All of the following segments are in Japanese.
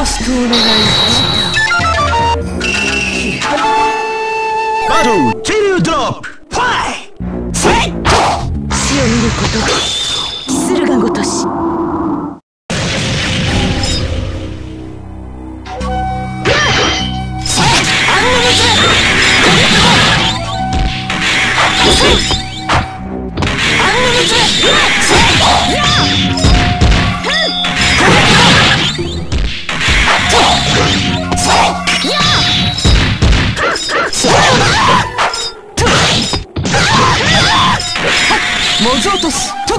しくお願いします。 バトルチリュードロップファイ死を見ること駿河ごとし。モズ落とすと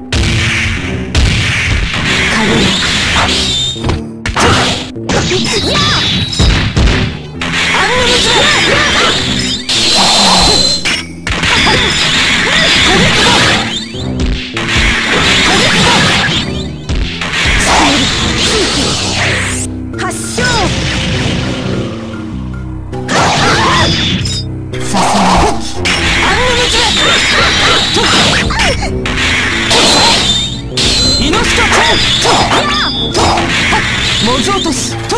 モズ落とすと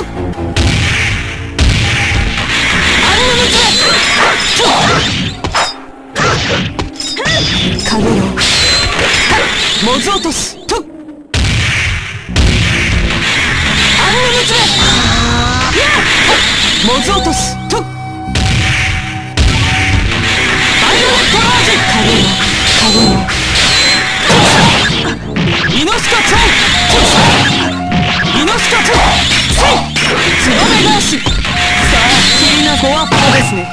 かげろモズ落とすとモズ落とすとバイオレットラージかげろイノスカチョウイノスカチョウせいツバメ返し。さあきりなごわっぱですね。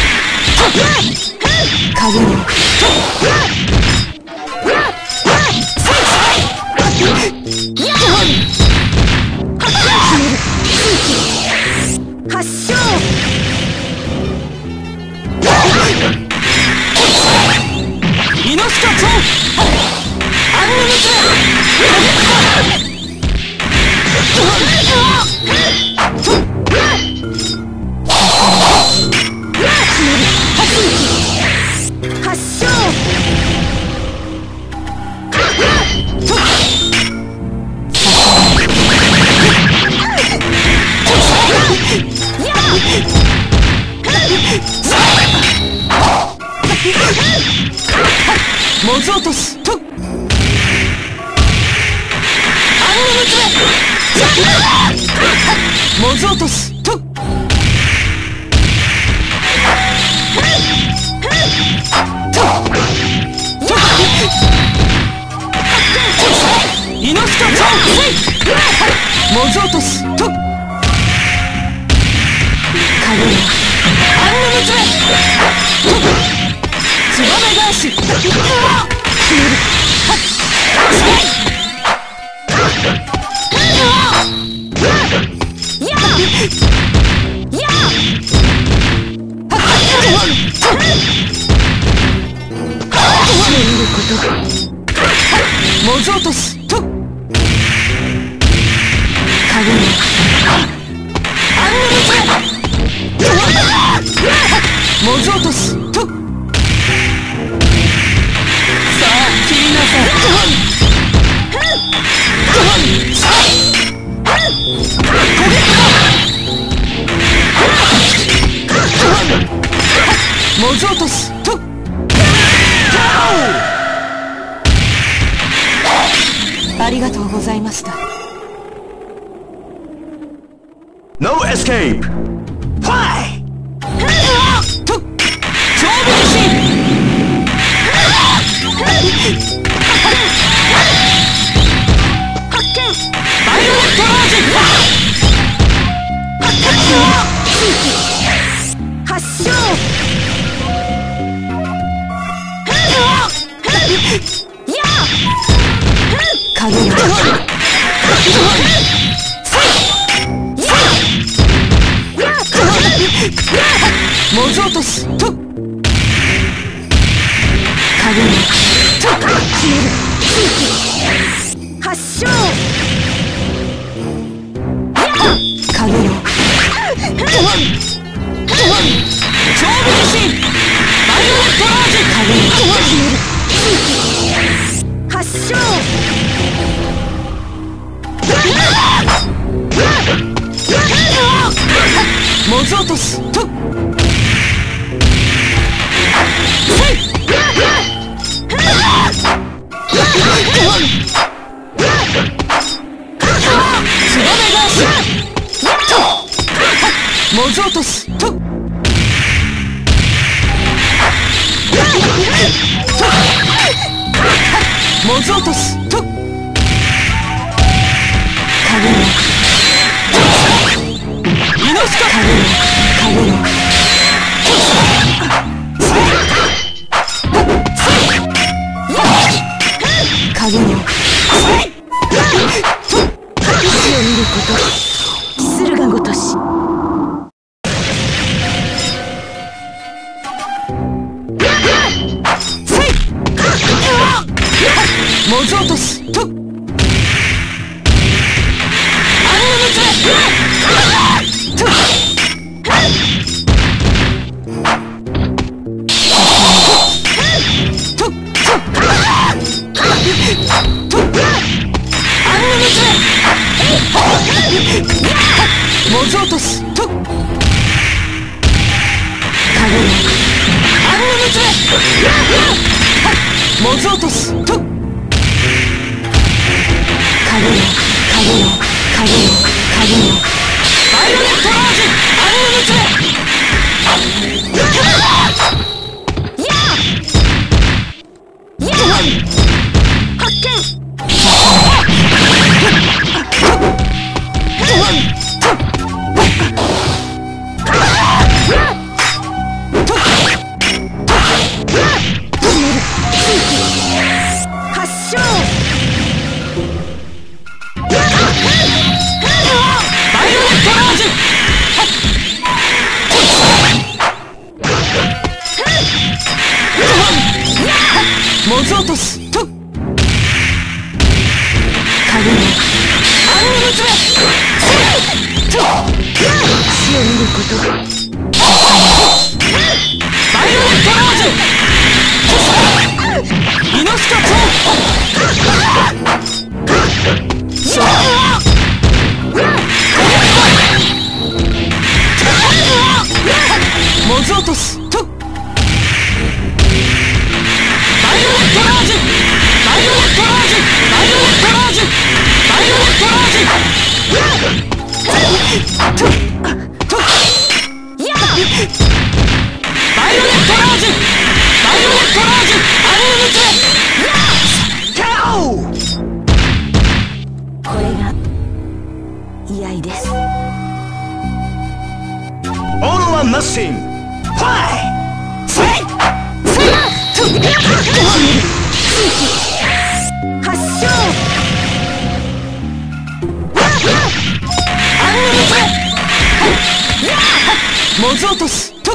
かげろ発祥イノスカチョウアンヌムズ発祥モズ落とすとモズ落とすとイノスカチョウモズ落とすとかげろアンヌムズツバメ返し。モズ落とすとかげろアンヌムズモズ落とすとさあ切りなさい。モズ落とすとありがとうございました。 No escape! Fly! と勝負自身発見バイオレットラージ発祥かげろモズ落とすとかげろ発祥かげろ勝負自身バイオレットラージかげろ発祥文字落とすと文字落とすと文字落とすと影のイノシカ影の影の死を見ること駿河ごとし文字落とすと文字落とすと文字落とすと影のバイオレットラージアンヌムズ発見文字落とすと影のアンヌムズ死を見ることバイオレットラージイノシカ超文字落とすとこれが居合です。 All or nothing. Fight! 発症文字落とすと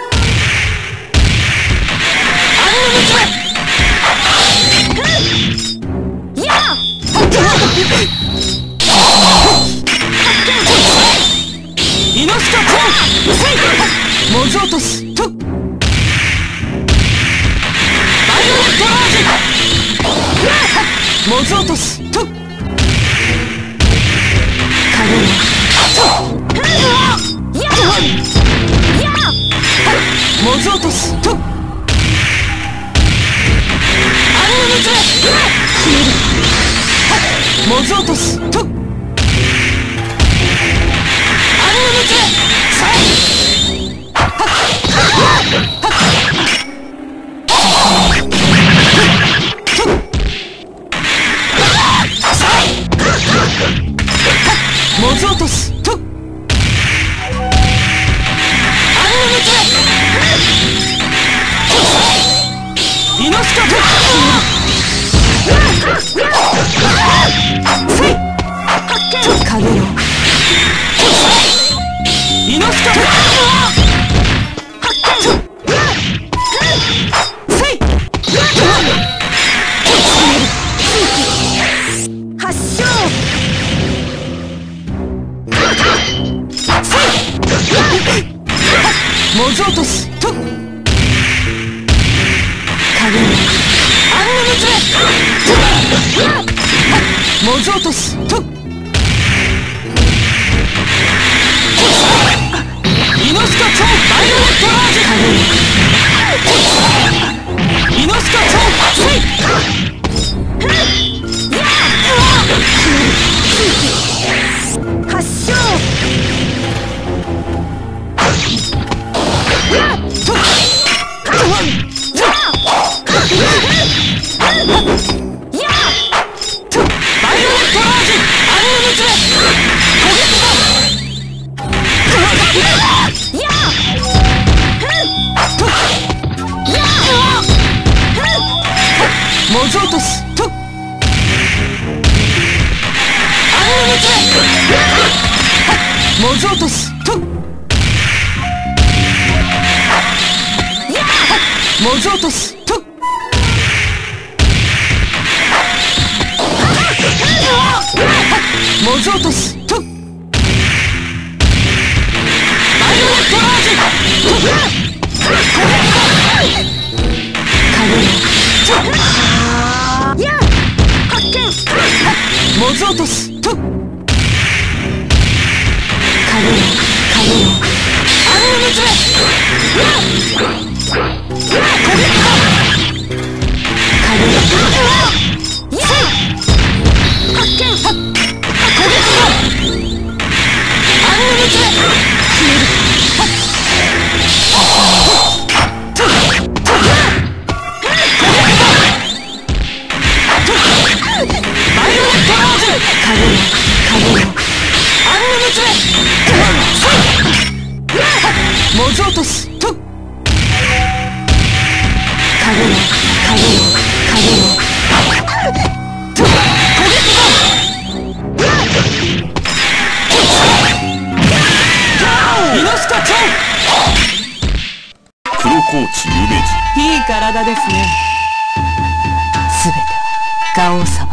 イノシカ超文字落とすとバイオレットラージ文字落とすと影の文字落とすと文字落とすと文字落とすとイノシカと影のイノシカと発症文字落とすと影のアンヌムズ文字落とすとイ文字落としとあれを見つめ文字落としと文字落としと文字落としとバイオレットラージ文字落としとあれを見つめ文字落としと黒コーチ夢二。 いい体ですね。すべてはガオ様。